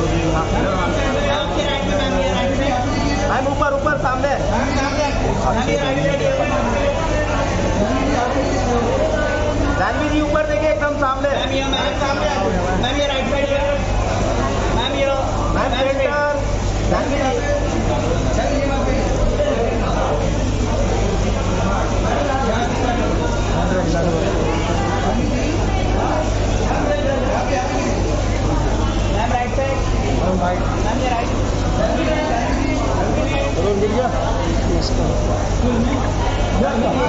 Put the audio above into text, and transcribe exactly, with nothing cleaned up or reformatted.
Ma'am ऊपर ऊपर सामने जानवी जी ऊपर देखिए एकदम सामने। मैम ये राइट साइड मैम ये ma'am centre Jahnavi ma'am right side ma'am ये राइट गिर गया।